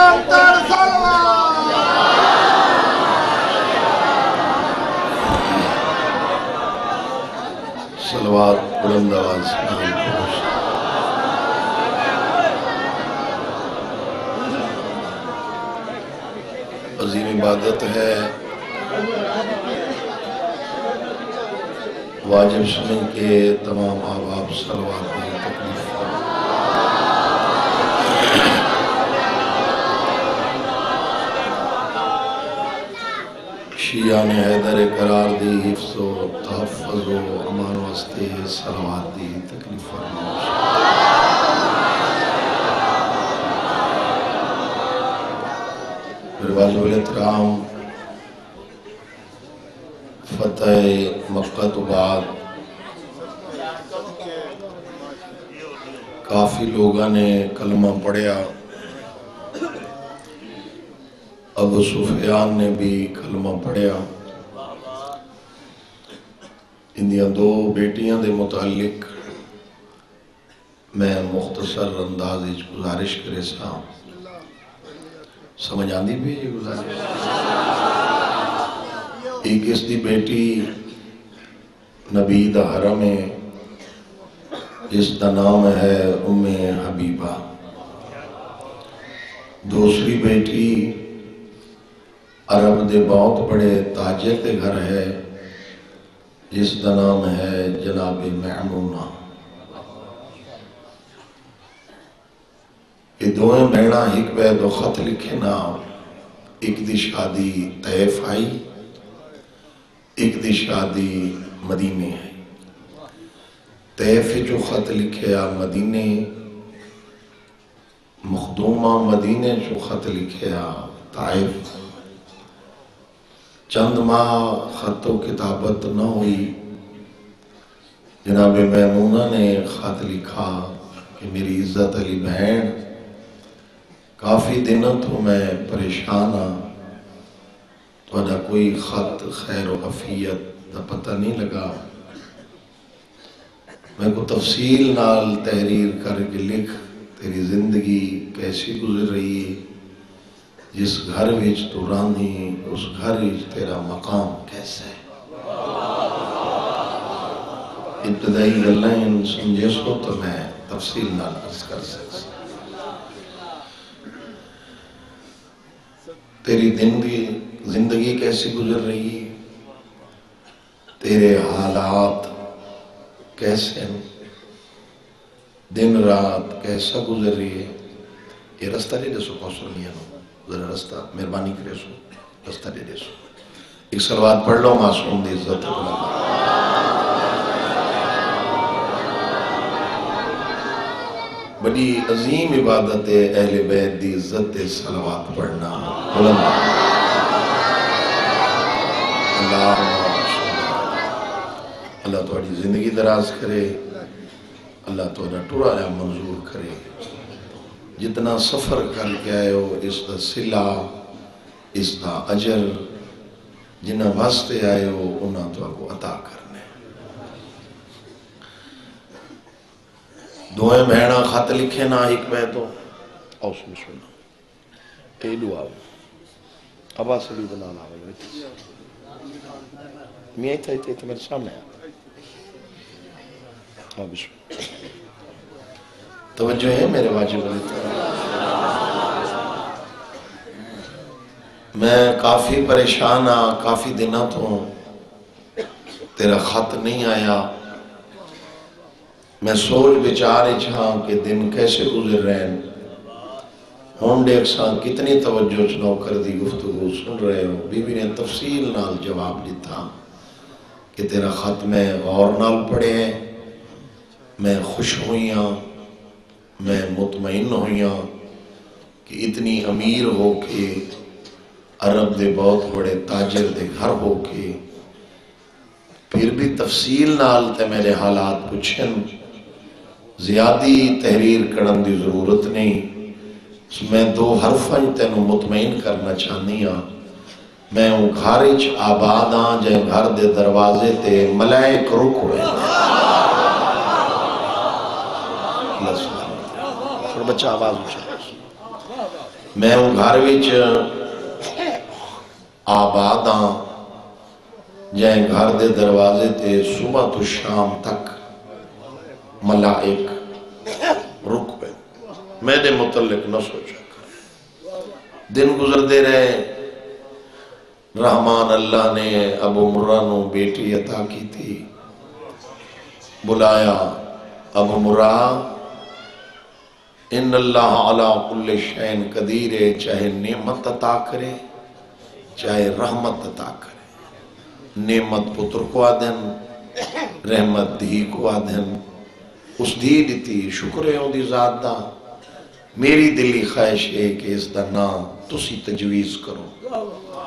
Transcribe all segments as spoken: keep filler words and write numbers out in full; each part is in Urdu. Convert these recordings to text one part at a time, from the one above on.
صلوات بلند آواز عظیم عبادت ہے، واجب سنن کے تمام احباب صلوات میں تکلیف شیعہ نے حیدر قرار دی، حفظ و تحفظ و امان واسطے صلوات دی تکلیف فرمائش۔ میرے واجب الاحترام، فتح مکہ تو بعد کافی لوگاں نے کلمہ پڑھیا، ابو سفیان نے بھی کلمہ پڑھیا۔ اندیاں دو بیٹیاں دے متعلق میں مختصر انداز وچ گزارش کرے سا، سمجھ آندی بھی یہ گزارش؟ ایک اس دی بیٹی نبی دا حرم ہے، جس دا نام ہے ام حبیبہ۔ دوسری بیٹی عرب دے بہت بڑے تاجر دے گھر ہے، جس دا نام ہے جناب میمونہ۔ یہ دوئیں بہناں ایک بے دو خط لکھے نا، ایک دی شادی طیف آئی، ایک دی شادی مدینے ہے۔ طیف جو خط لکھے آ مدینے، مخدومہ مدینے جو خط لکھے آ طائف۔ چند ماہ خط و کتابت نہ ہوئی، جناب میمونہ نے خط لکھا کہ میری عزت علی بہن، کافی دنوں تو میں پریشان ہاں، تو ادا کوئی خط خیر و عافیت دا پتہ نہیں لگا۔ میں کو تفصیل نال تحریر کر کے لکھ تیری زندگی کیسی گزر رہی ہے، جس گھر وچ تو رہندی اس گھر وچ تیرا مقام کیسا ہے۔ ابتدائی گلیں سمجھے سو تو میں تفصیل نال عرض کر سکتا۔ تیری زندگی زندگی کیسی گزر رہی ہے، تیرے حالات کیسے ہیں، دن رات کیسا گزر رہی ہے۔ یہ رستہ لے دے سو کوسر نہیں ہے، ذرا رستہ مہربانی کرے سو رستہ لے دے سو۔ ایک صلوات پڑھ لو معصوم دی عزت اللہ۔ بڑی عظیم عبادت ہے اہل بیت دی عزت صلوات پڑھنا۔ بلند اللہ اللہ تھوڑی زندگی دراز کرے، اللہ تھوڑا ٹورا ہے منظور کرے۔ جتنا سفر کر کے آئے ہو اس دا صلہ، اس دا اجر، جنہ واسطے آئے ہو انہاں تو آپ کو عطا کرنے۔ دوئیں بہناں خط لکھے نا ایک بے تو آؤ سن سننا اے دعا ابا سلی بنانا ہوئے میاں تھا تھے تو میرے سامنے آیا۔ آؤ بسم توجہ ہے میرے واجب علیہ۔ میں کافی پریشان ہاں، کافی دنوں تو تیرا خط نہیں آیا۔ میں سوچ بچار اچھاں کہ دن کیسے گزر رہے ہیں، ہون ڈیک ساں کتنی توجہ چنو کر دی گفتگو سن رہے ہو۔ بی بی نے تفصیل نال جواب دیتا کہ تیرا خط میں غور نال پڑھے ہیں، میں خوش ہوئیاں، میں مطمئن ہوئیاں کہ اتنی امیر ہو کے، عرب دے بہت بڑے تاجر دے گھر ہو کے، پھر بھی تفصیل نال تے میرے حالات پوچھن، زیادی تحریر کرن دی ضرورت نہیں۔ میں دو حرفاں تینوں مطمئن کرنا چاہنی ہاں، میں ہوں گھارچ آباد ہاں جائے گھر دے دروازے تے ملائک رک ہوئے۔ بچہ آواز اچھا میں ہوں گھر وچ آباد ہاں، جائیں گھر دے دروازے تے صبح تو شام تک ملائک رک پہ میرے متعلق نہ سوچا کر۔ دن گزر دے رہے، رحمان اللہ نے ابو مرہ نو بیٹی عطا کی تھی، بلایا ابو مرہ ان اللہ علی کل شین قدیر ہے، چاہے نعمت عطا کرے چاہے رحمت عطا کرے، نعمت پتر کو آدھن رحمت دھی کو آدھن، اس دھی دیتی شکر ہے دی ذات دا، میری دلی خواہش ہے کہ اس دا نام تسی تجویز کرو۔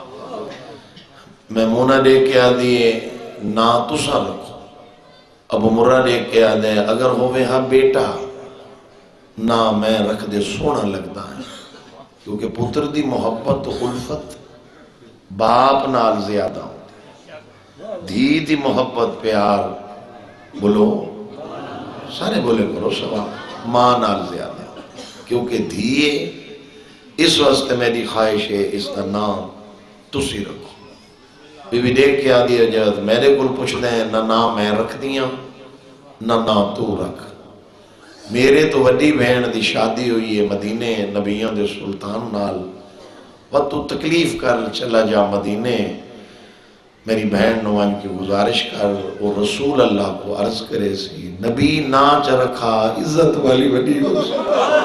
میمونہ دے کے آدھیے نا تسا رکھو، ابو مرہ دے کے آدھے اگر ہوئے ہاں بیٹا نا میں رکھ دے سونا لگتا ہے، کیونکہ پتر دی محبت و خلفت باپ نال زیادہ ہوتی، دھی دی محبت پیار بولو سارے بولے کرو سوا ماں نال زیادہ، کیونکہ دھیے اس واسطے میری خواہش ہے اس کا نام تسی رکھو۔ بی بی دیکھ کے آدھی اجازت میرے کل پوچھ دیں نہ نام میں رکھ دیاں نہ نام تو رکھ، میرے تو وڈی بہن دی شادی ہوئی ہے مدینے نبیوں دے سلطان نال، و تو تکلیف کر چلا جا مدینے، میری بہن نوان کی گزارش کر، وہ رسول اللہ کو عرض کرے سی نبی نا چا رکھا عزت والی وڈی ہو سی،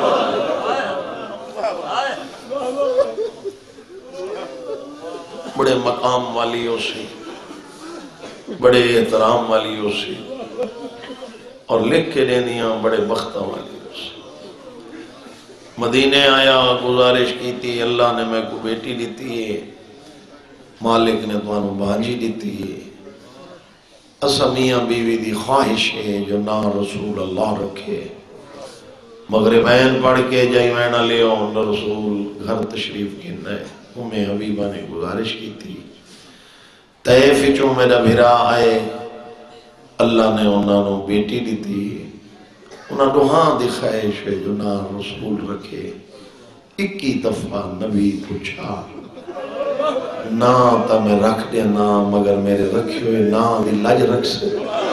بڑے مقام والی ہو سی، بڑے احترام والی ہو سی، اور لکھ کے دینیاں بڑے بختہ والی ہو سی۔ مدینے آیا گزارش کی تھی اللہ نے میں کو بیٹی دیتی ہے، مالک نے تو انہوں بھانجی دیتی ہے، اسمیاں بیوی دی خواہش ہے جو نا رسول اللہ رکھے، مغربین پڑھ کے جائی وینا لے آن رسول گھر تشریف کی نئے، امیں حبیبہ نے گزارش کی تھی، طیف چوں میرا بھرا آئے اللہ نے انہوں نے بیٹی دیتی ہے، انہوں نے ہاں دی خواہش ہے جو نا رسول رکھے، اکی دفعہ نبی پوچھا نا تا میں رکھ دیا نا مگر میرے رکھے ہوئے نا دی لج رکھ سے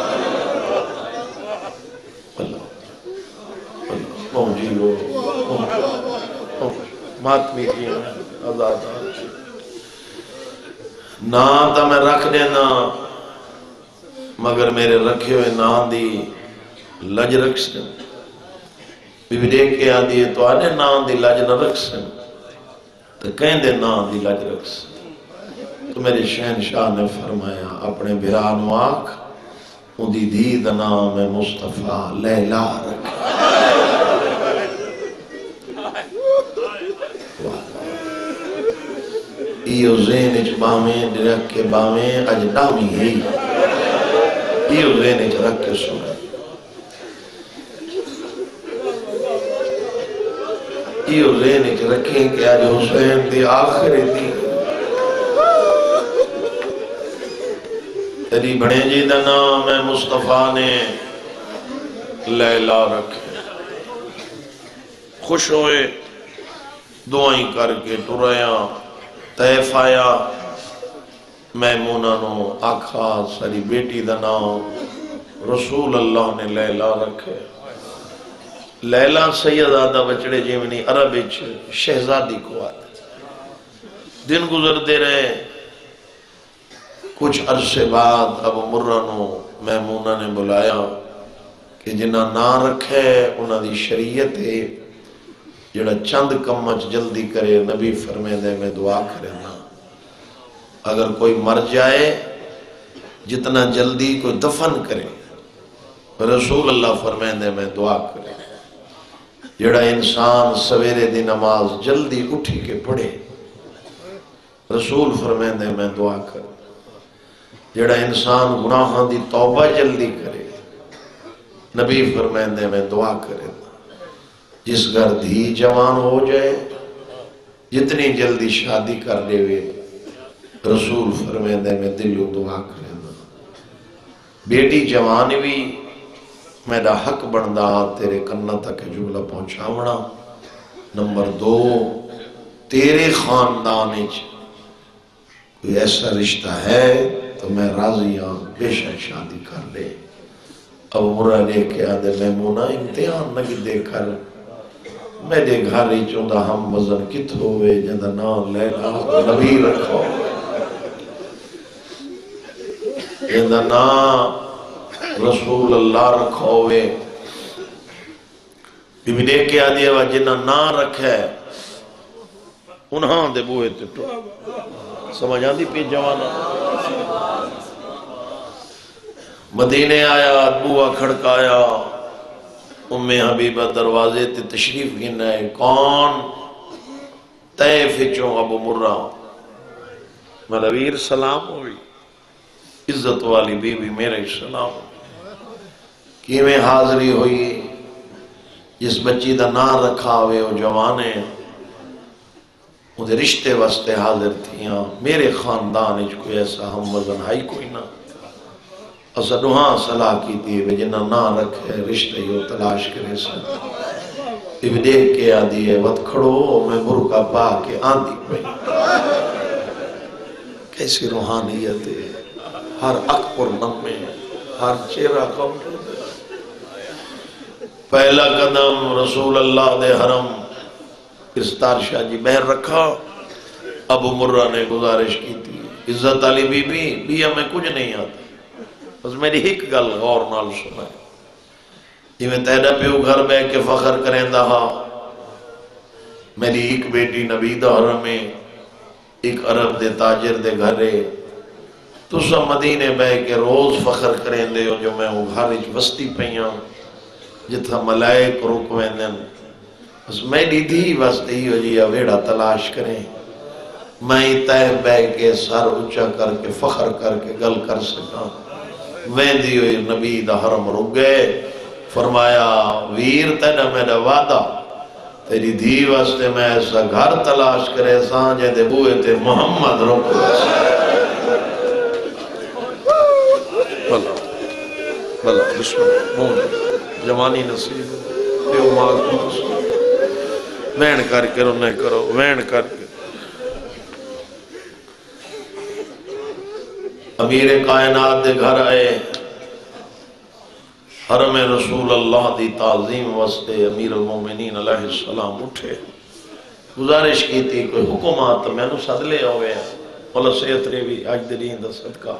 اللہ پہنچی ہو ماتمی کی آزاد نا تا میں رکھ دیا نا مگر میرے رکھے ہوئے نا دی لج رکھ سے بی بی دیکھ کے آدھی ہے تو آنے نا دی لج نہ رکھ سے تو کہیں دے نا دی لج رکھ سے، تو میرے شہنشاہ نے فرمایا اپنے بھران واق ان دی دید نام مصطفیٰ لیلہ رکھ، ایو زین اچ باویں رکھ کے باویں اجدامی ہی، ایو زین اچ رکھ کے سنے، ایو زین اچ رکھیں کہ آج حسین دی آخری دی تیری بڑے جی دا نام ہے مصطفیٰ نے لیلہ رکھے، خوش ہوئے دعائیں کر کے ٹرائیاں طیف آیا، میمونہ نو آکھا ساری بیٹی دا نام رسول اللہ نے لیلہ رکھے، لیلہ سیدادہ بچڑے جیونی عرب اچھ شہزادی کو آتے، دن گزر دے رہے، کچھ عرصے بعد ابو مرہ نو میمونہ نے بلایا کہ جنہ نہ رکھے انہ دی شریعت ہے جڑا چند کمچ جلدی کرے، نبی فرمے دے میں دعا کرے نا، اگر کوئی مر جائے جتنا جلدی کوئی دفن کرے، رسول اللہ فرمے دے میں دعا کرے، جڑا انسان سویرے دی نماز جلدی اٹھی کے پڑھے، رسول فرمے دے میں دعا کرے، جڑا انسان گناہاں دی توبہ جلدی کرے، نبی فرمائندے میں دعا کرے، جس گھر دھی جوان ہو جائے جتنی جلدی شادی کر دے ہوئے، رسول فرمائندے میں دلوں دعا کرے، بیٹی جوان بھی میرا حق بندہ تیرے کنہ تک جملہ پہنچاونا۔ نمبر دو تیرے خاندان کوئی ایسا رشتہ ہے تو میں راضی ہوں، بے شک شادی کر لے۔ اب مرا لے کے آدھے میمونہ امتحان نہ دے کر میرے گھر ہی چوندہ ہم وزن کت ہوئے جندہ نام لینا نبی رکھو، جندہ نام رسول اللہ رکھو ہوئے۔ بی بی لے کے آدھے وہ جنہ نا رکھے انہاں دے بوئے تے تو سمجھ آدھی پی جوانا۔ مدینے آیا، بوہ کھڑکایا، ام حبیبہ دروازے تے تشریف گھن ہے، کون؟ طیف چوں ابو مرہ۔ ملویر سلام ہوئی، عزت والی بی بی میرے سلام کی میں حاضری ہوئی، جس بچی دا نا رکھا ہوئے وہ جوانے مجھے رشتے واسطے حاضر تھیاں۔ میرے خاندان اچھ کوئی ایسا ہم وزن ہائی کوئی نہ، اسا دوہاں صلاح کی تھی جنہ نا رکھے رشتے ہی تلاش کرے سن۔ اب دیکھ کے آدھی ہے وقت کھڑو میں برکہ پا کے آندھی پہی، کیسی روحانیت ہے، ہر اکبر نمے ہر چہرہ کم کرتے۔ پہلا قدم رسول اللہ دے حرم استار شاہ جی بہر رکھا۔ ابو مرہ نے گزارش کی تھی، عزت علی بی بی بی ہمیں کچھ نہیں آتا، بس میری ایک گل غور نال سنا ہے، یہ میں تیڑا پیو گھر بے کے فخر کریں دہا، میری ایک بیٹی نبی دا حرم میں ایک عرب دے تاجر دے گھرے، تو سا مدینے بے کے روز فخر کریں دے جو میں وہ گھر اچ وستی پہیاں جتھا ملائک رکویں دن، بس میری دھی واسطے ہی ہو جی ویڑا تلاش کریں، میں تہ بے کے سر اچھا کر کے فخر کر کے گل کر سکا۔ ویندی ہوئی نبی دا حرم رک گئے، فرمایا ویر تینا میرا وعدہ تیری دھی واسطے میں ایسا گھر تلاش کرے سانجے دے بوئے تے محمد رک گئے۔ بلا بلا بسم اللہ مون جوانی نصیب پیو ماغ نصیب وین کر کے انہیں کرو وین کر کے۔ امیر کائنات دے گھر آئے، حرم رسول اللہ دی تعظیم واسطے امیر المومنین علیہ السلام اٹھے، گزارش کی تھی کوئی حکومات میں نو صد لے ہوئے ہیں، اللہ سید ریوی آج دلین دا صدقہ،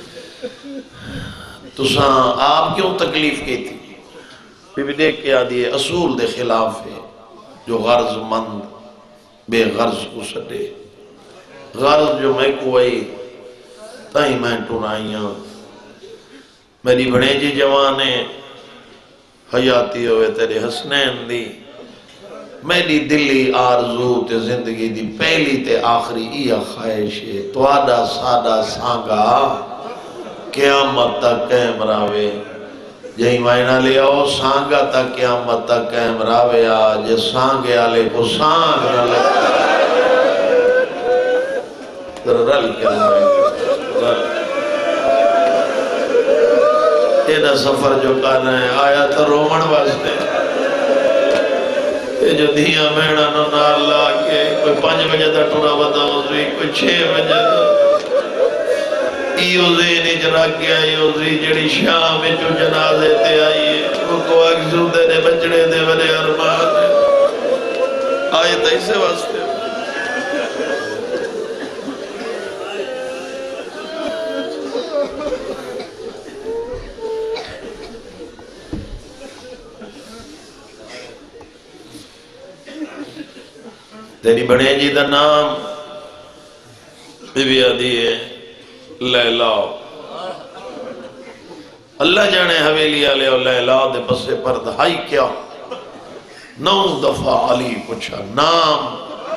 تو ساں آپ کیوں تکلیف کی تھی؟ پھر بھی دیکھ کے آدھی ہے اصول دے خلاف ہے، جو غرض مند بے غرض کو سٹے، غرض جو میں کوئی تائیں میں ٹونائیاں، میری بڑے جی جوانے حیاتی ہوئے تیرے حسنین دی، میری دلی آرزو تے زندگی دی پہلی تے آخری ایا خواہش ہے، تو آدھا سادہ سانگا قیامت تک قیم راوے، جہی مائنہ لے آؤ سانگا تک قیامت تک قیم راوے آج سانگے آلے کو سانگ نہ لگتا تر رل کیا رل اینا سفر جو کہنا ہے آیا تا رومن واسطے، یہ جو دھیاں میڑا نو نال لاکے کوئی پانچ بجے دا ٹونا بدا ہوزوی کوئی چھے بجے دا ایوزی نیچ رکھ گیا ایوزی جڑی شام جو جنازے تے آئیے وہ کو اگزو دے دے بچڑے دے ورے ارمان آئے تا اسے واسطے تیری بڑے جی دا نام بی بی آدھی ہے لیلہ، اللہ جانے حویلی آلے اور لیلہ دے بسے پر دہائی کیا نو دفعہ علی پوچھا نام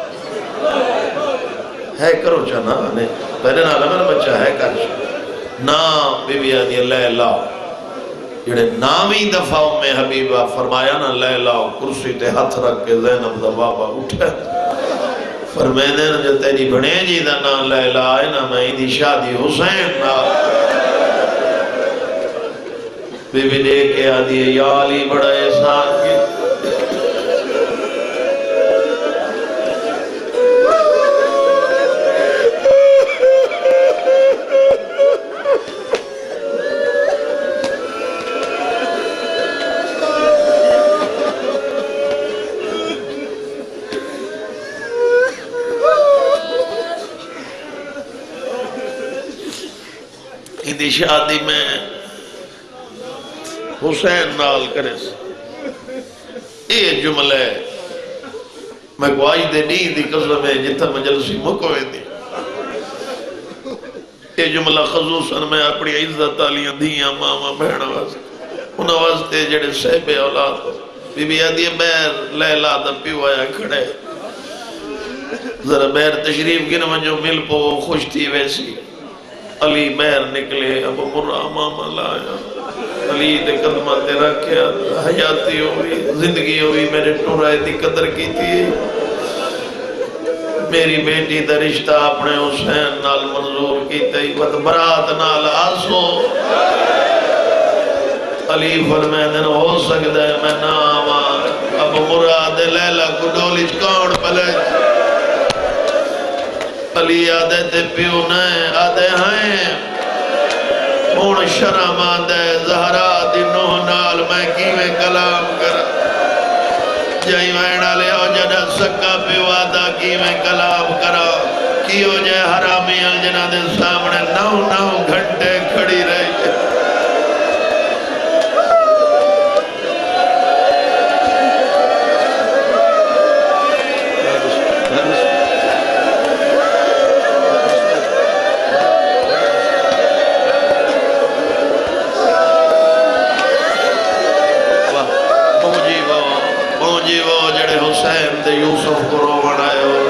ہے کرو چانا پہلے نالا میں بچہ ہے کر نام بی بی آدھی ہے لیلہ، جڑے نامی دفعہ میں حبیبہ فرمایا نا لیلہ کرسی تے ہاتھ رکھ کے زینب دا بابا اٹھے فرمیدے نا جو تیری بڑے جی دا نا لیلہ آئے نا میں دی شادی حسین نا بی بی دے کے آدھی ہے یا علی بڑا احسان کی اندی شادی میں حسین نال کرے یہ جملہ ہے میں گواہی دے نہیں دی قسم ہے جتھا مجلسی مکوئے دی یہ جملہ خصوصاً میں اپنی عزت علیہ دیاں ماما بہن واسطے انہاں واسطے جڑے صحب اولاد بی بی آدھی بیر لیلہ دا پیو آیا کھڑے ذرا بیر تشریف گن منجو مل پو خوش تھی ویسی علی بیر نکلے ابو مرہ ماما لایا علی دے قدمہ تے رکھیا حیاتی ہوئی زندگی ہوئی میرے ٹورائے دی قدر کی تھی میری بیٹی دا رشتہ اپنے حسین نال منظور کی تھی ود برات نال آسو علی فرمیدن ہو سکتا ہے میں نام اب مراد لیلہ کو ڈولیچ کون پلے علی آدھے تے پیو نئے آدھے ہیں ہون شرم آدھے زہرا دی نوح نال میں کیویں کلام کرا جائی وینہ لے ہو جڑا سکا پیو آدھا کیویں کلام کرا کیو جائے حرامی الجنہ دے سامنے نو نو گھنٹے کھڑی رہی حسین دے یوسف کو رو بڑھائے ہو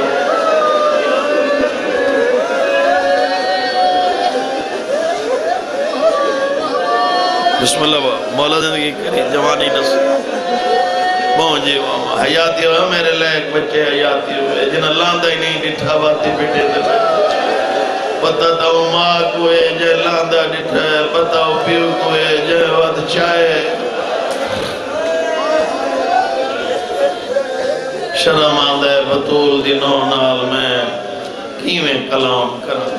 بسم اللہ مولا زندگی کری جوانی نصیب پہنچی وہاں حیاتی ہوئے میرے لئے ایک بچے حیاتی ہوئے جن اللہ دا ہی نہیں ڈٹھا باتی بیٹے دے پتہ تاؤ ماں کوئے جے لاندہ ڈٹھا ہے پتہ پیو کوئے جے ود چائے شرم آدھے بطول دنوں نال میں کیویں کلام کرا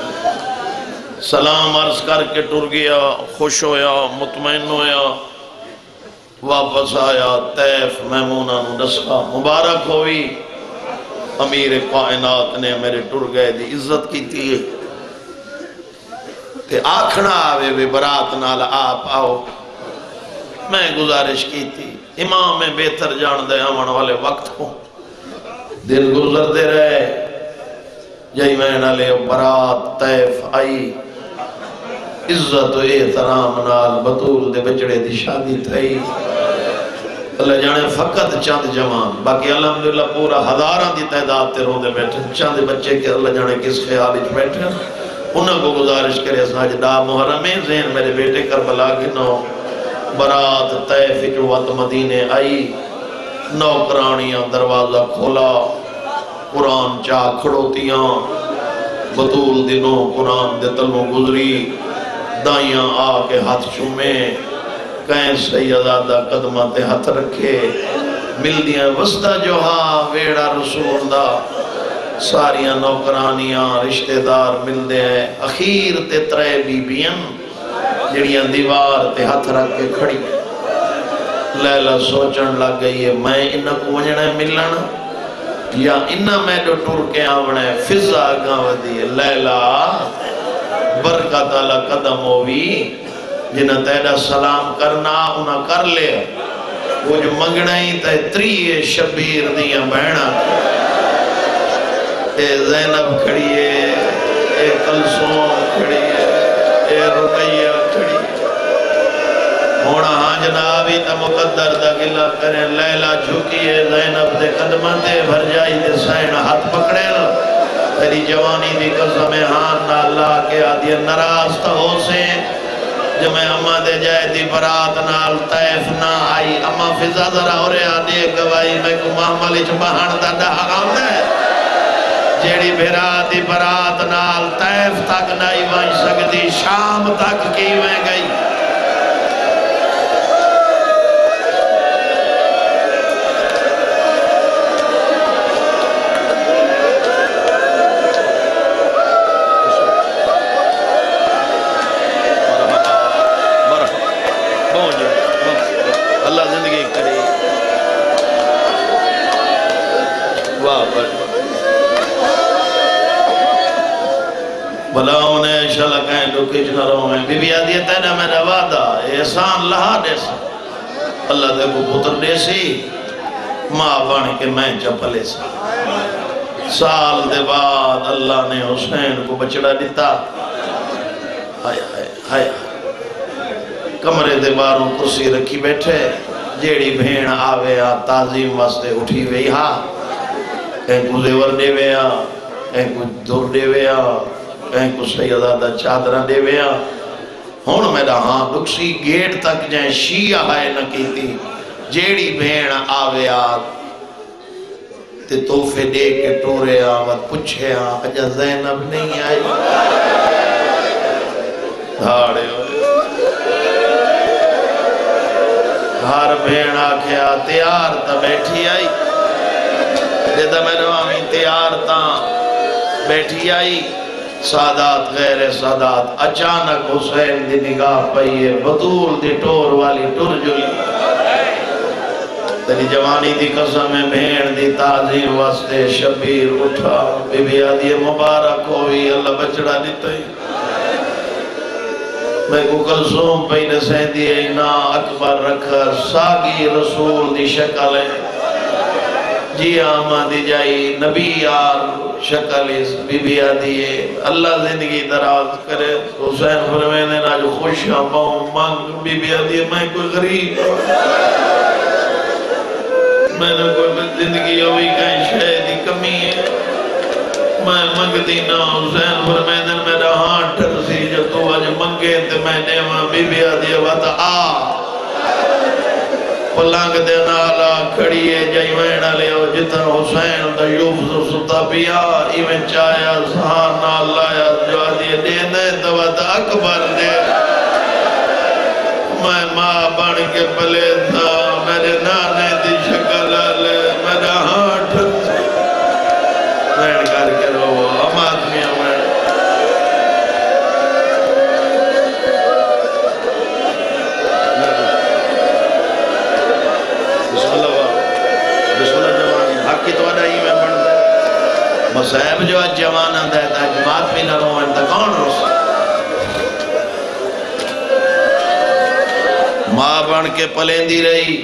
سلام عرض کر کے ٹر گیا خوش ہویا مطمئن ہویا واپس آیا طیف میمونہ نسخہ مبارک ہوئی امیر کائنات نے میرے ٹر گئے دی عزت کی تھی تے آکھنا آوے وے برات نال آپ آؤ میں گزارش کی تھی امام میں بہتر جان دے آمن والے وقت کو دن گزر دے رہے جائی میں نہ لے برات طیف آئی عزت و احترام نال بطول دے بچڑے دی شادی تھئی اللہ جانے فقط چند جوان باقی الحمدللہ پورا ہزاراں دی تعداد تے رو دے بیٹھے چند بچے کے اللہ جانے کس خیال اچ بیٹھے انہوں کو گزارش کرے ساج دا محرم زین میرے بیٹے کربلا گنو برات طیف جو وقت مدینے آئی نوکرانیاں دروازہ کھولا قرآن چاہ کھڑوتیاں بطول دنوں قرآن دے تلوں گزری دائیاں آ کے ہاتھ چومے کہیں سیدادہ قدمہ تے ہاتھ رکھے مل دیا وسطہ جو ہاں ویڑا رسول دا ساریاں نوکرانیاں رشتہ دار مل دے ہیں اخیر تے ترے بی بیاں جڑیاں دیوار تے ہاتھ رکھ کے کھڑی لیلہ سوچن لگ گئی ہے میں انہ کو وجنہ ملنا یا انہ میں جو ٹور کے آونے فضا گاں دی لیلہ برکت اللہ قدم ہوئی جنہ تیرہ سلام کرنا انہ کر لے وہ جو منگنائی تے تری شبیر دیاں بہنا اے زینب کھڑی ہے اے کلسوم کھڑی ہے اے رقیہ کھڑی ہونا ہاں جنابی تا مقدر دا گلہ کریں لیلہ جھوکیے زینب دے قدمہ دے بھر جائی دے سائن ہاتھ پکڑے نا تیری جوانی دی قسم ہاں نا اللہ کے آدھی نراز تا ہو سے جب میں اماں دے جائے دی برات نال طیف نہ آئی اماں فضا ذرا ہو رہے آدھی گوائی میں کو محملی چبہان دا ڈہا گاؤں ہے جیڑی بھرا دی برات نال طیف تک نائی وائن سکتی شام تک کی میں گئی اللہ زندگی کرے واہ بلا انہیں شلہ کہیں ڈکش نہ رہو میں بی بی آدھی تینا میرا وعدہ احسان لہا دے سا اللہ دے کو پتر دے سی ماں بان کے میں چپلے سا سال دے بعد اللہ نے حسین کو بچڑا دیتا ہائے ہائے ہائے کمرے دے باروں کرسی رکھی بیٹھے جیڑی بھین آوے آ تعظیم واسطے اٹھی وئی ہاں کہیں کو زیور دے وے آ کہیں کو دور دے وے آ کہیں کو سیدادہ چادرہ دے وے آ ہون میرا ہاں دکسی گیٹ تک جائیں شیعہ ہے نہ کیتی جیڑی بھین آوے آ تے توفے دے کے ٹورے آمد پچھے آ اجا زینب نہیں آئی دھاڑے ہوئے ہر بھین آکھیا تیار تا بیٹھی آئی دیدہ میں نوامی تیار تا بیٹھی آئی سادات غیر سادات اچانک حسین دی نگاہ پئیے بطول دی ٹور والی ٹور جلی تیری جوانی دی قسم میں بھین دی تعظیم واسطے شبیر اٹھا بی بی آدھی مبارک ہوئی اللہ بچڑا دیتا ہی میں کو کلثوم پہنے سین دی اینا اکبر رکھا ساگی رسول دی شکل ہے جی آمہ دی جائی نبی یار شکل اس بی بی آدھی ہے اللہ زندگی دراز کرے حسین فرمینے نا جو خوش ہاں باؤں مانگ بی بی آدھی ہے میں کوئی غریب میں نے کوئی زندگی ہوئی کہیں شہدی کمی ہے میں منگتی نا حسین فرمینے میرا ہاں ٹھرسی جو تو آج منگے تے میں نے وہاں بی بی آدھی ہے وہاں آ پلانگ دے نالا کھڑیے جائی وینا لے او جتا حسین دا یوفز ستا پیا ایویں چایا سہان نال لایا جو آدھی دے دے دوا دا اکبر دے میں ماں بن کے پلے تھا میرے نانے دی شکل آلے میرا ہاتھ وین کر کے رو ہم آدمی ہمیں صاحب جو آج جوان آندہ ہے تاکہ بات بھی نہ رو انتا کون روس ماں بن کے پلیندی رہی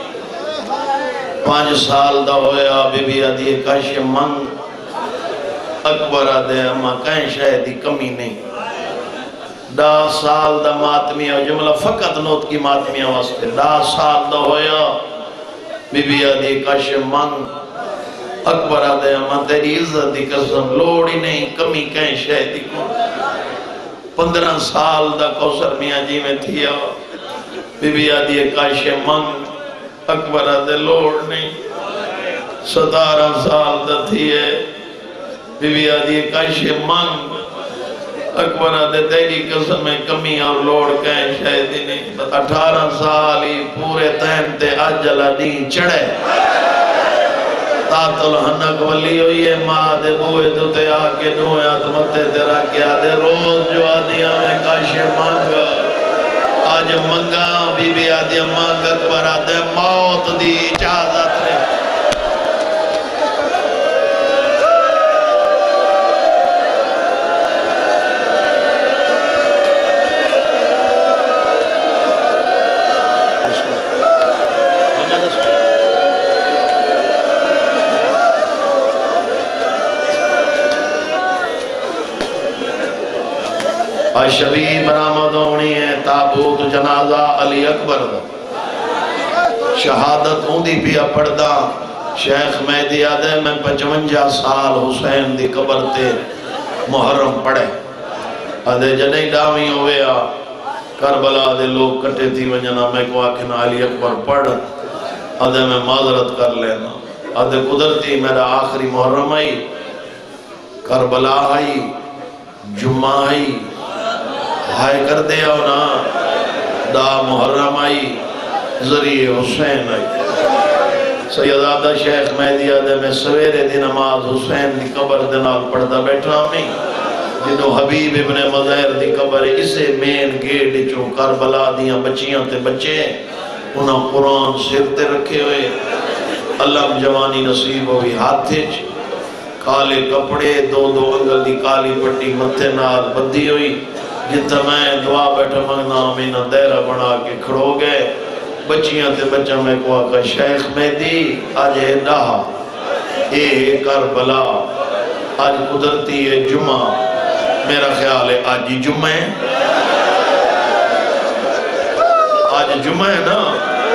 پانچ سال دا ہویا بی بی آدھی کش منگ اکبر آدھے اما کہیں شاید دی کمی نہیں دا سال دا ماتمیہ جملہ فقط نوت کی ماتمیہ واسطے دا سال دا ہویا بی بی آدھی کش منگ اکبر آدھے ہمیں تیری عزت دی قسم لوڑی نہیں کمی کہیں شہدی کو پندرہ سال دا کوثر میاں جی میں تھیا بی بی آدھی کاش منگ اکبر آدھے لوڑ نہیں ستارہ سال دا تھیے بی بی آدھی کاش منگ اکبر آدھے تیری قسم میں کمی اور لوڑ کہیں شہدی نہیں اٹھارہ سال ہی پورے تین تے اجلہ دین چڑھے تاتل ہنک ولی ہوئی ہے ماں دے بوئے تو تے آکے نویا تو متے تیرا کیا دے روز جو آدھیا میں کاش مانگا آج منگا بی بی آدھیا مانگ اکبر آدھے موت دی اجازت رہے آج شبیر برآمد ہونی ہے تابوت جنازہ علی اکبر دا شہادت ہوندی پیا پڑھدا شیخ مہدی آدھے میں پچونجا سال حسین دی قبر تے محرم پڑھے آدھے جنہی ڈامی ہوئے آ کربلا دے لوگ کٹے تھی ونجنا میں کو آکھنا علی اکبر پڑھ آدھے میں معذرت کر لینا آدھے قدرتی میرا آخری محرم آئی کربلا آئی جمعہ آئی ہائے کر دیا ہونا دا محرم آئی ذریعے حسین آئی سیدادہ شیخ مہدی آدھے میں سویرے دی نماز حسین دی قبر دنال پڑھتا بیٹھا ہمیں جنہوں حبیب ابن مظہر دی قبر اسے مین گیٹ چوں کربلا دیاں بچیاں تے بچے انہاں قرآن سر تے رکھے ہوئے اللہ جوانی نصیب ہوئی ہاتھے کالے کپڑے دو دو انگل دی کالی پٹی متھے نال بدھی ہوئی جتا میں دعا بیٹھا مانگنا آمینہ دیرہ بنا کے کھڑو گئے بچیاں تے بچہ میں کو آقا شیخ مہدی آج ہے ڈاہا اے کربلا آج قدرتی ہے جمعہ میرا خیال ہے آج ہی جمعہ ہے آج جمعہ ہے نا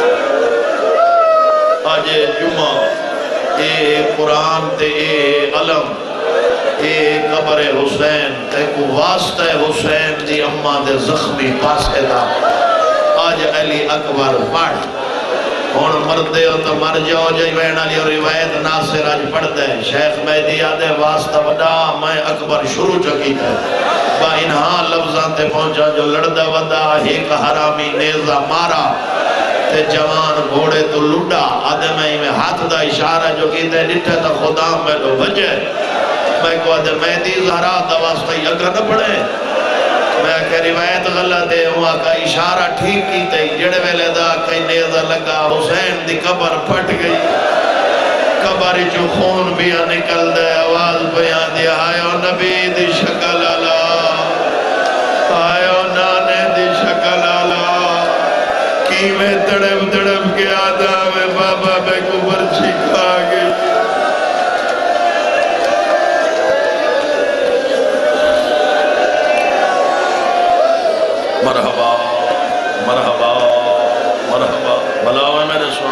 آج جمعہ اے قرآن تے اے علم اے قبر حسین تے کو واسطہ حسین دی اممہ دے زخمی پاسے دا آج علی اکبر پڑھ ہون مردے ہو تو مر جاؤ جائی وینا لی روایت ناصر آج پڑھ دے شیخ مہدی آدھے واسطہ وڈا میں اکبر شروع چکی تھے با انہاں لفظاں تے پہنچا جو لڑدہ ودا ایک حرامی نیزہ مارا تے جوان گھوڑے تو لڑا آدھے میں میں ہاتھ دا اشارہ جو کی تے نٹھے تا خدا میں لو بجے میں کو آدھے مہدی زہرا دا واسطہ اگر نہ پڑھے میں کہ روایت غلط ہے وہاں کا اشارہ ٹھیک کی تے جڑے ویلے دا کئی نیزہ لگا حسین دی قبر پھٹ گئی قبر جو خون بھی نکل دے آواز بیان دیا آئیو نبی دی شکل اللہ آئیو نانے دی شکل اللہ کی میں تڑپ تڑپ کے آدھا میں بابا میں کو برچی کھا گئی مرحبا مرحبا مرحبا بلاؤ ہے میرے سوان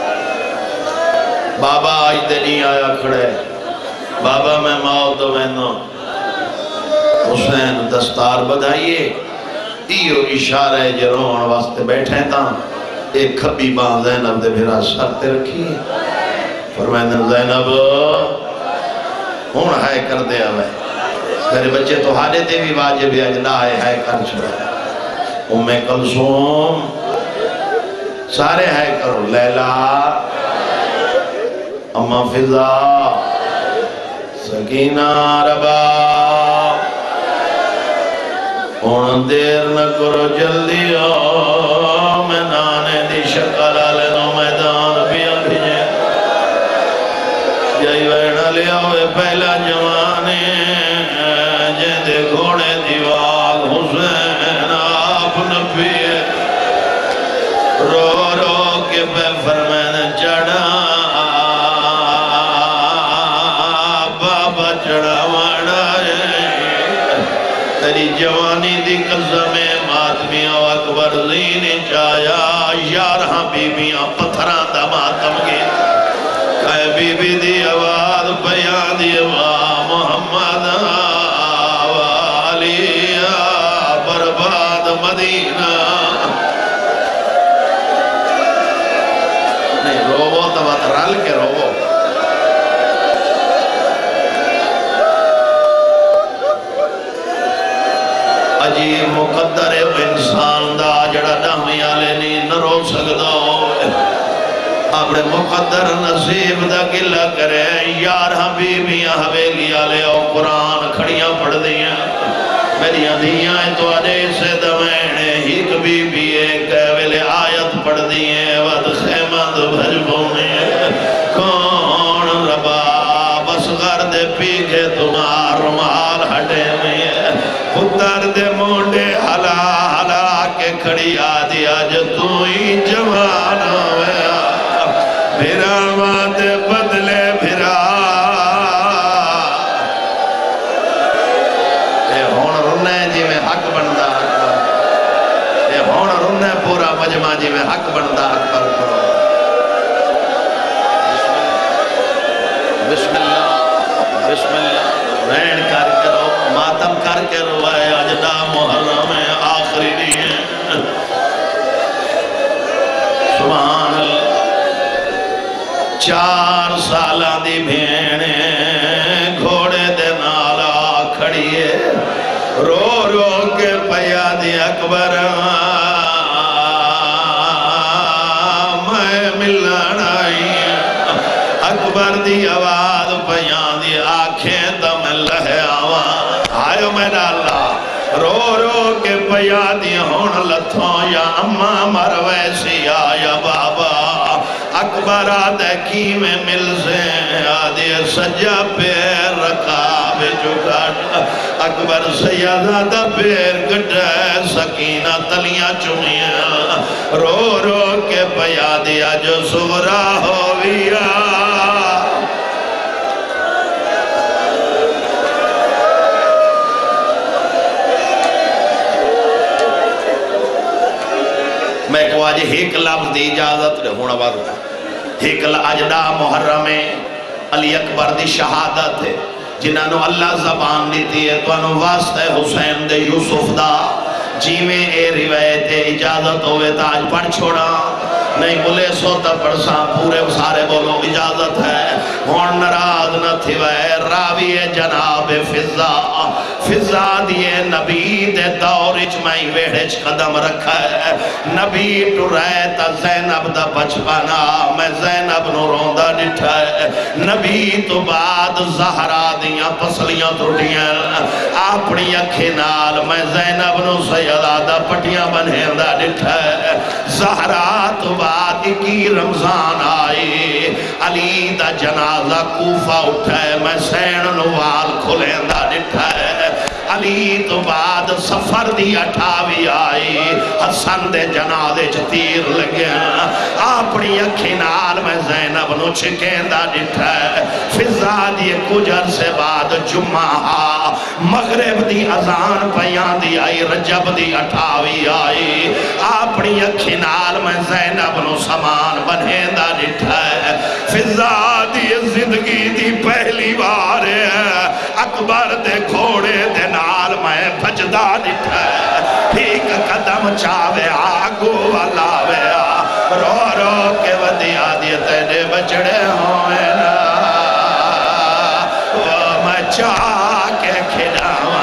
بابا آج دے نہیں آیا کھڑے بابا میں ماؤ تو وینو حسین دستار بدھائیے ایو اشارہ ہے جرون واسطے بیٹھے تھا ایک کھبی بان زینب دے بھیرا سرتے رکھی فرمائن زینب ہون ہائے کر دے آوے میرے بچے تو ہارے دے بھی واجب اجلا ہے ہائے کر چھوڑا ام کلثوم سارے ہائے کرو لیلہ اما فضا سکینہ ربا ہون دیر نہ کرو جلدی ہو میں نانے دی شکل آلنو میدان بھی ابھیجے جائی ویڑا لیا ہوئے پہلا جوانے جیندے گھوڑے دیوال حسین آپ نبیے رو رو کے پہ فرمین چڑھا بابا چڑھا وڑا تیری جوانی دی قسم ماتمیاں و اکبر زین چایا یارہاں بیبیاں پتھران دا ماتم گے کہے بی بی دی آواز بیان دی آواز محمد والی برباد مدینہ نہیں روو تو بات رل کے روو عجیب مقدر انسان دا جڑا نامی آلے نہیں نہ رو سکتا ہوئے اپنے مقدر نصیب دا گلہ کرے یار حبیبیاں حویلی آلے او قرآن کھڑیاں پڑھ دیاں میری دھیاں تو آدھے سے دمینے ہی کبھی بھی ایک ویلے آیت پڑھ دیئے ود خیمند بھجبونے کون ربا بس غرد پی کے تمہار مال ہٹے میں پتر دے مونڈے حلا حلا کے کھڑی آدھی آج تو ہی جوان ہویا بھیرا مات بدلے بھیرا اے ہون رنے جی میں حق بندہ اکبر اے ہون رنے پورا مجمع جی میں حق بندہ اکبر کرو بسم اللہ بسم اللہ رین کر کرو ماتم کر کے روائے اجدا محرم آخری نہیں سبحان اللہ چار سالہ دی بھینے گھوڑے دے نالا کھڑیے رو رو کے پیا دی اکبر میں ملن آئی اکبر دی آواز پیا دی آنکھیں دم لہے آوان آئیو میرا اللہ رو رو کے پیا دی ہون لتھوں یا اممہ مرویسی آیا بابا اکبر آدھے کی میں مل سے آدھے سجا پیر چکا اکبر سیدہ دا پیر گڑا سکینہ تلیاں چمیاں رو رو کے پیا دیا جو سغرا ہویا میں کو آج ایک لفظ دی اجازت رہے ہونا بات ایک اجدہ محرم علی اکبر دی شہادت ہے جنہاں نو اللہ زبان دیتی ہے تو انہوں واسطہ حسین دے یوسف دا جی میں اے روایت اجازت ہوئے تا آج پڑھ چھوڑا نہیں بولے سوتا پڑھساں پورے سارے بولو اجازت ہے ہون نراز نہ تھی وے راوی جناب فضا فضا دیے نبی دے دور اچمائی ویڑھچ قدم رکھا ہے نبی ٹو رہے تا زینب دا بچپنا میں زینب نو روندہ ڈٹھا ہے نبی تو بعد زہرا دیاں پسلیاں ٹوٹیاں اپنی اکھے نال میں زینب نو سیدہ دا پٹیاں بنہیندہ ڈٹھا ہے زہرا تو بعد اکی رمضان آئے علی دا جنازہ کوفہ اٹھائے میں سین نوال کھلیندہ ڈٹھا ہے علی تو بعد سفر دی اٹھاوی آئی حسن دے جنازے تیر لگے اپنی اکھی نال میں زینب نو چھکیندہ ڈٹھا ہے فضا دی کجر سے بعد جمعہ مغرب دی اذان پیان دی آئی رجب دی اٹھاوی آئی اپنی اکھی نال میں زینب نو سامان بنہیندہ ڈٹھا ہے فضا دی زندگی دی پہلی بار ہے اکبر دے گھوڑے دے نال میں بھجدہ ڈٹھا ہے ایک قدم چاوے آگو والاوے رو رو کے ودیا دیے تیرے بچڑے ہوئے نا وہ میں چاہ کے کھڑاواں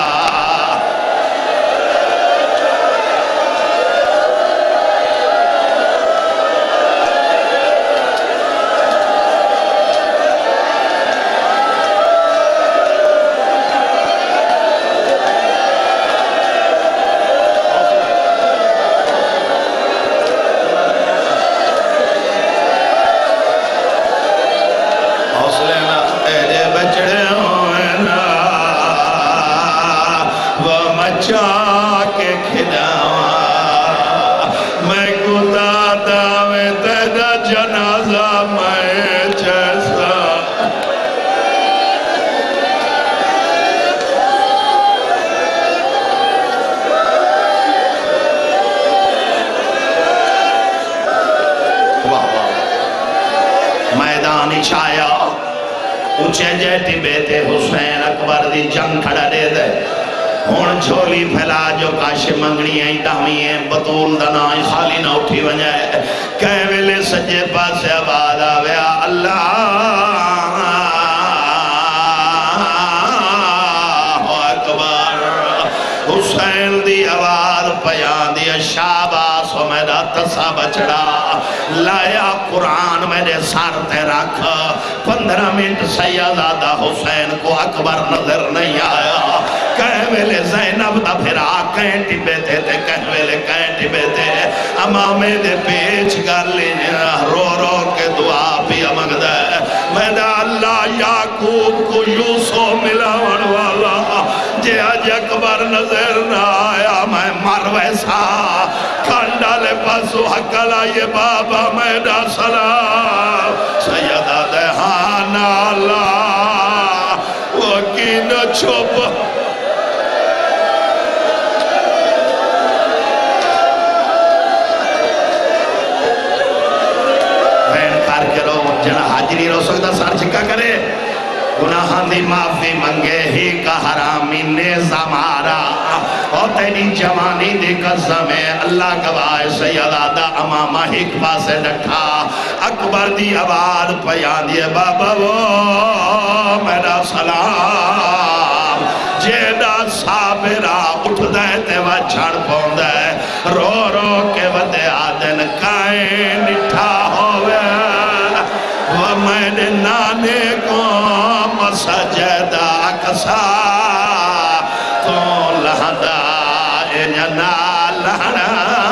چھایا اونچے جیٹی بیتے حسین اکبر دی جنگ کھڑا دے دے ہون جھولی پھیلا جو کاش منگنی ہیں دامی ہیں بطول دنائی خالی نہ اٹھی ونجائے کہیں ویلے سجے پاس آباد آویا اللہ اکبر حسین دی آواز پیان دی شاباس و میرا تسا بچڑا لایا قرآن میرے سار تے رکھ پندرہ منٹ سیدہ حسین کو اکبر نظر نہیں آیا کہیں ویلے زینب دا پھرا کہیں ٹبے تے تے کہیں ویلے کہیں ٹبے تے امامے دے پیچ کر لینا رو رو کے دعا پیا مگدہ میرا اللہ یعقوب کو یوسو ملاون والا جے آج اکبر نظر نہ آیا میں مر ویسا کھنڈا لے پاسو حق لائے بابا میرا سلام سیدہ دہان اللہ وہ کی نہ چھپ جنا حاجری رو سکتا سار چکا کرے گناہاں دی معافی منگے ہی کا حرامی نیزہ مارا اور تیری جوانی دی قسم ہے اللہ گواہ سیدہ امامہ ایک پاسے ڈٹھا اکبر دی آواز پیان دیے بابا وہ میرا سلام جیدہ صابرہ اٹھ دے تے وہ چھڑ پون دے رو رو کے ودے آدن کائیں نٹھا ہوئے وہ میرے نانے کو مسجدہ کسا تو لہدہ انجنا لہنا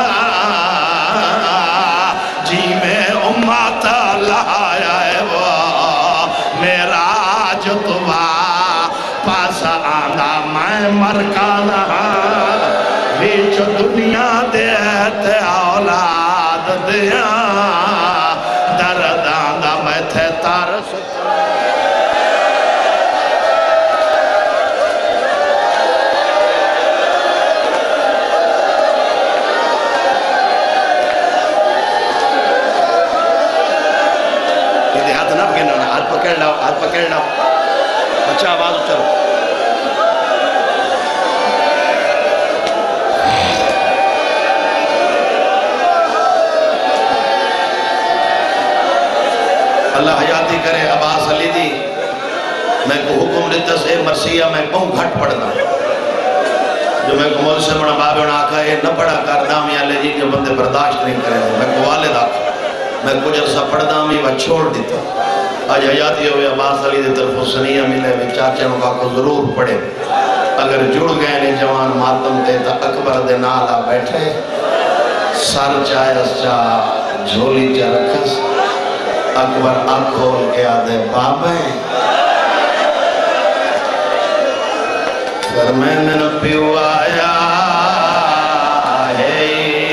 جی میں امت لہایا ہے وہ میرا جو توا پاس مرکانا بیچ دنیا دیتے اولاد دیا دردان دا میں تھے تارس یہ ہاتھ نہ پکڑنا ہاتھ پکڑ لاؤ ہاتھ پکڑ لاؤ بچہ آواز اچھا اللہ حیاتی کرے عباس علی دی میں کو حکم دیتا سے مرسیہ میں کہوں گھٹ پڑھنا جو میں کو مول سے بڑا بابے انہا آکھا ہے نہ پڑھا کر دامی آلے جی جو بندے برداشت نہیں کریں میں کو والد آکھا میں کو جلسہ پڑھ دامی وہ چھوڑ دیتا آج حیاتی ہوئے عباس علی دی طرف حسنیہ ملے میں چاچے نکا کو ضرور پڑھے اگر جڑ گئے نے جوان ماتم تے تا اکبر دے نالا بیٹھے سر چاہے اس چاہ جھولی چاہ رکھس اکبر آنکھ کھول کے آدھے بابیں پھر میں نے پیو آیا ہے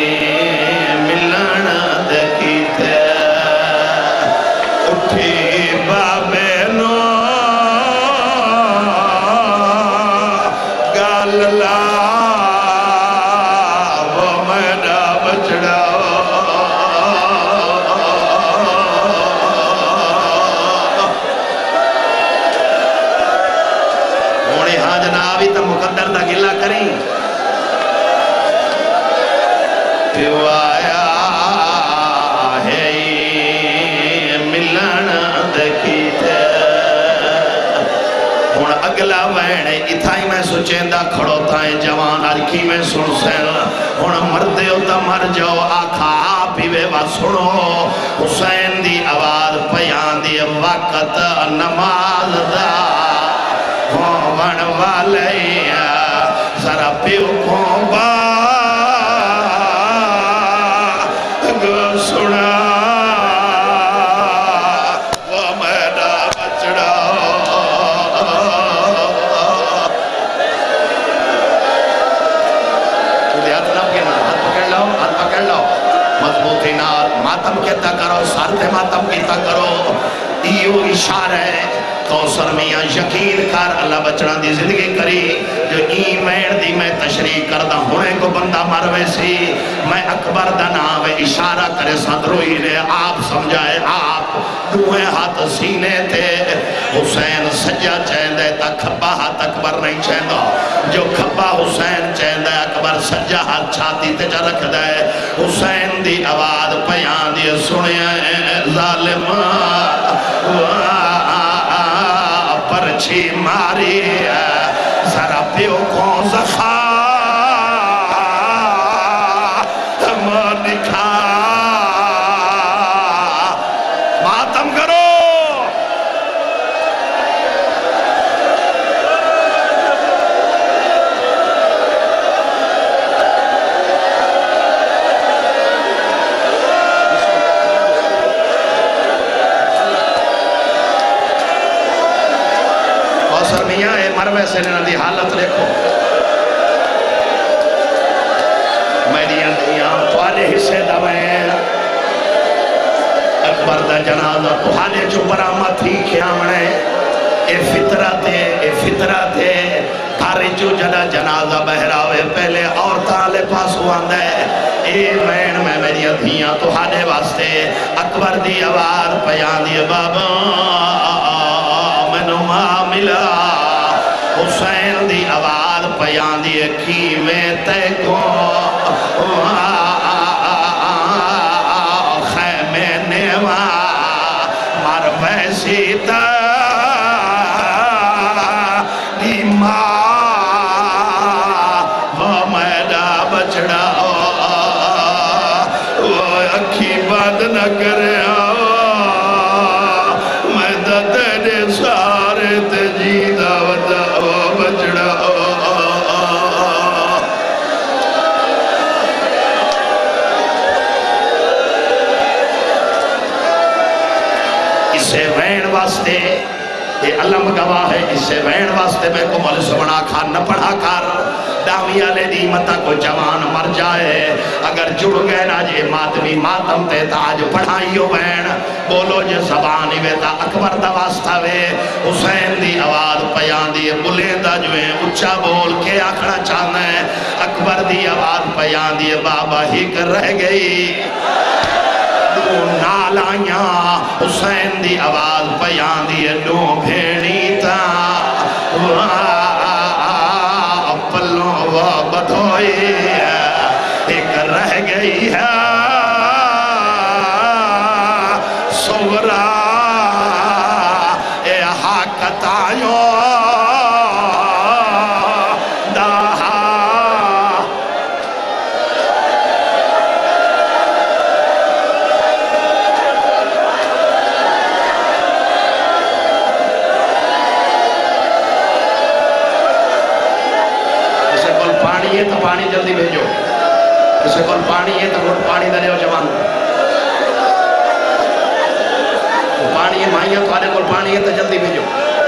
ملن دیکھی تھے اٹھی بابیں نو گاللہ وہ میرا بچڑا جنابی تا مقدر تا گلہ کریں پیو آیا ہے ملن دیکھی تھے ہون اگلا وینے اتھائی میں سچیندہ کھڑو تائیں جوان ارکی میں سن سین ہون مردے ہو تا مر جاؤ آکھا آپی وے وا سنو حسین دی آواز پیان دی وقت نماز دا ون والے ذرا پیو کون با گو سنا وہ میرا بچڑا ہاتھ نہ پکڑنا ہاتھ پکڑ لاؤ ہاتھ پکڑ لاؤ مضبوطی نال ماتم کہتا کرو سارتے ماتم کہتا کرو ایو اشارہ ہے تو سرمیاں یقین کر اللہ بچڑا دی زندگی کری جو این وین دی میں تشریح کردہ ہونے کو بندہ مروے سی میں اکبر دا نام اشارہ کرے صدروئی نے آپ سمجھائے آپ دوئے ہاتھ سینے تھے حسین سجا چیندے تا کھبا ہاتھ اکبر نہیں چیندہ جو کھبا حسین چیندے اکبر سجا ہاتھ چھاتی تے جا رکھ دے حسین دی آواز پیان دی سنے ظالم پرچھی ماری ذرا پیو کون زخا مانکھا ماتم کرو سرمیاں اے مروے سے نے دی حالت دیکھو میری اندیاں توالے حصے دوائیں اکبر دا جنازہ توالے جو برامت ہی کیامنے اے فطرت ہے اے فطرت ہے تھارے جو جنا جنازہ بہراوے پہلے اور تالے پاس ہواندے اے وین میں میری اندیاں توالے واسطے اکبر دی آواز پیان دی بابا منو معاملہ حسین دی آواز پیان دی کی میں تے کو خیمے نیوہ مر ویسی تا دی ماں وہ میرا بچڑا وہ اکھی بند نہ کرے میں دا تیرے سارے تجیدہ ودا بچڑا اسے وین واسطے یہ علم گواہ ہے اسے وین واسطے میں کو مول سبنا کھا نہ پڑھا کر داوی آلے دی متا کو جوان مر جائے اگر جڑ گئے نا جے ماتمی ماتم تے تاج پڑھائیو وین بولو جے زبانی ویتا اکبر دا واسطہ وے حسین دی آواز پیان دی بلیندہ جویں اچھا بول کے آکھنا چاہنا ہے اکبر دی آواز پیان دی بابا ہی کر رہ گئی دو نالائیاں حسین دی آواز پیان دی دو بھیڑی تا پلوں و بدھوئی ایک رہ گئی ہے سغرا اے حاکتائیوں داہا اسے کل پانی ہے تو پانی جلدی بھیجو اسے کل پانی ہے تو گھٹ پانی دلیو جوان پانی ہے مائیاں تو آنے کل پانی ہے تو جلدی بھیجو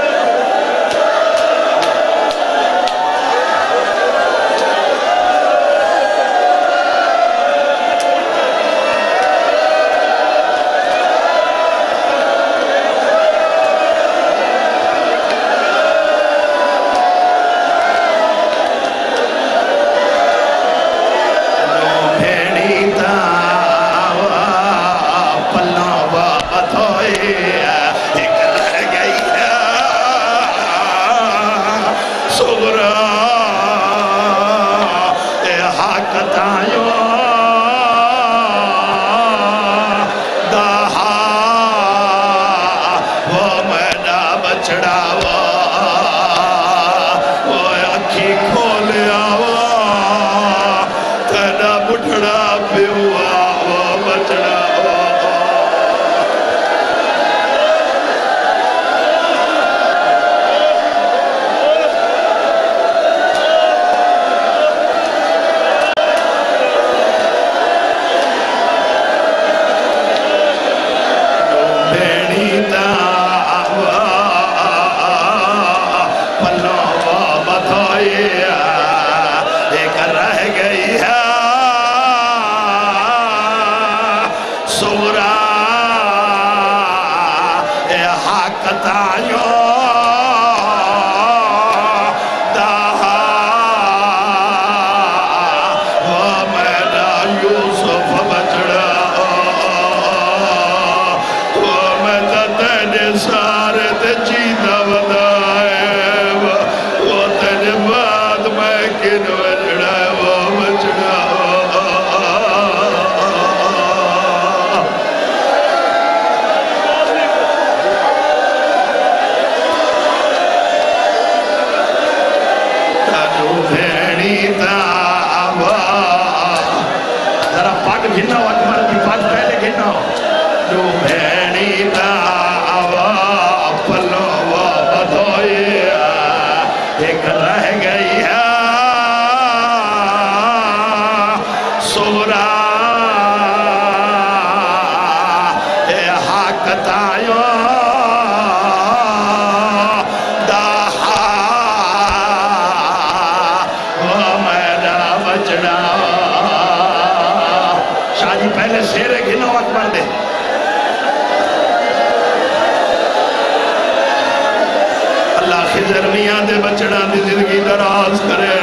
میاں دے بچڑا دی زندگی دراز کرے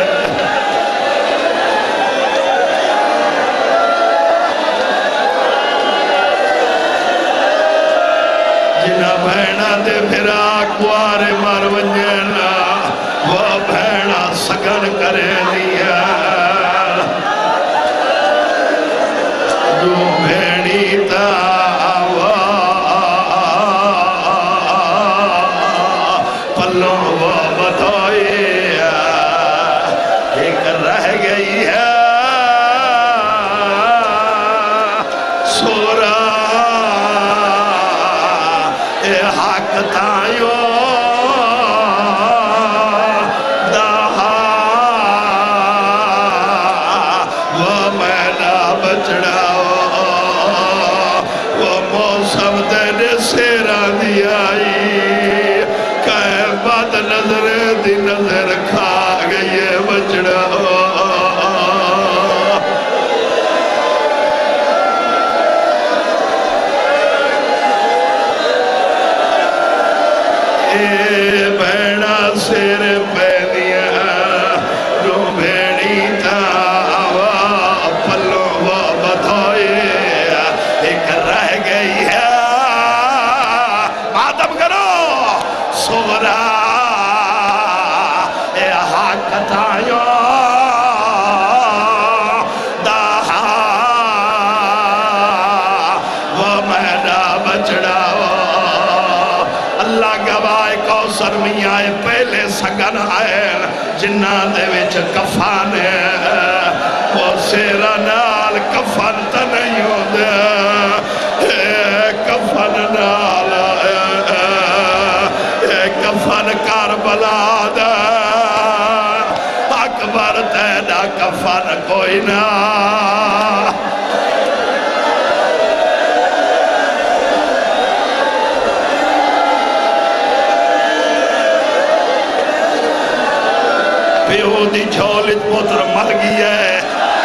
جنہ بہنا دے پھرا کوارے مر ونجنا وہ بہنا سگن کرے دیا جو بہنی تا سونے دی نظر کھا گئی بچڑا اے بھیڑا سر پہ دیا رو بھیڑی تھا پلوں وہ بتھوئے ایک رہ گئی ہے ماتم کرو سورا اے حق تھائیو دہا وہ میرا بچڑا اللہ گواہ کوثر میاں پہلے سگن آئے جنہ دے وچ کفان ہے وہ سیرا نال کفن تا نہیں ہو دے کفن نال کفن کربلا دے اکبر تینا کفن کوئی نہ پیو دی جھولت پتر مر گئی ہے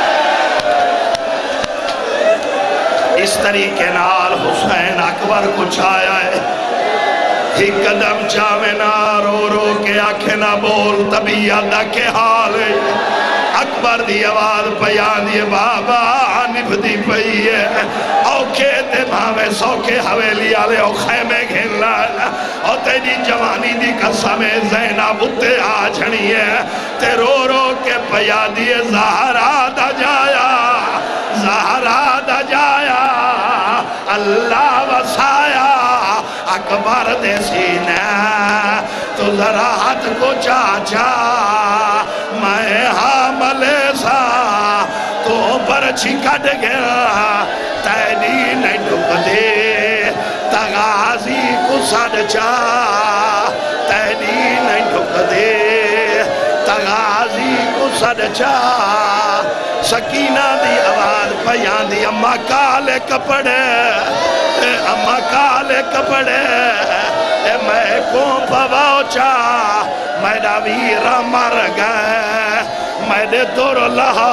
اس طریقے نال حسین اکبر کو چھایا ہے ہی قدم چاوے نہ رو رو کے آنکھیں نہ بول طبیعت دا کے حال ہے اکبر دی آواز پیان دی بابا نف دی پئی ہے اوکے تے بھاوے سوکے حویلی آلے او خیمے گھن لالا او تیری جوانی دی قسم زینب اتے آجھنی ہے تے رو رو کے پیا دیے زہرا دا جایا زہرا دا جایا اللہ وسایا اکبر دے سینے تو ذرا ہاتھ کو چاچا میں حاملے سا تو برچی کٹ گیا تیری نہیں ڈھک دے تغازی کو سڑ چا تیری نہیں ڈھک دے تغازی کو سڑ چا سکینہ دی آواز پیان دی اممہ کالے کپڑے اممہ کالے کپڑے میں کون پواؤ چا میرا ویرہ مر گئے میرے دور لہا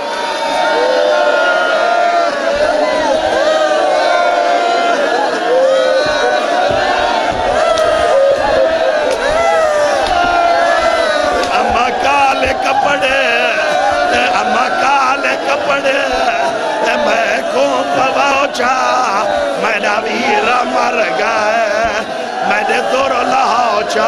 اممہ کالے کپڑے اممہ کالے کپڑے میں کون پواؤ چا میرا ویرہ مر گئے میرے دور لہاؤ چا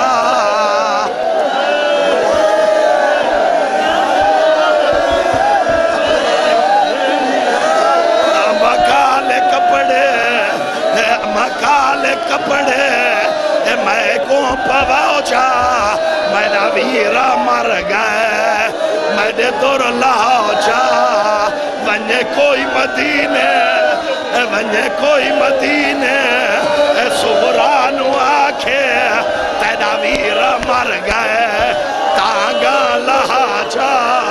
مکالے کپڑے مکالے کپڑے میں کو پواؤ چا میرا ویرہ مر گئے میرے دور لہاؤ چا ونجے کوئی مدینے ونجے کوئی مدینے سغرانو آکھے تینا ویرہ مر گئے تانگا لہا چا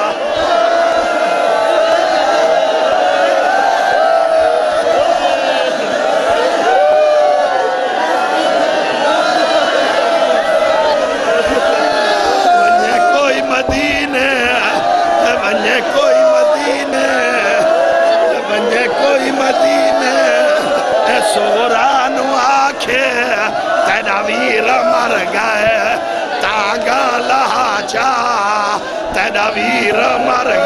ونجے کوئی مدینے ونجے کوئی مدینے ونجے کوئی مدینے سغرانو آکھے تینا ویرہ مر گئے تانگا لہا چا تینا ویرہ مر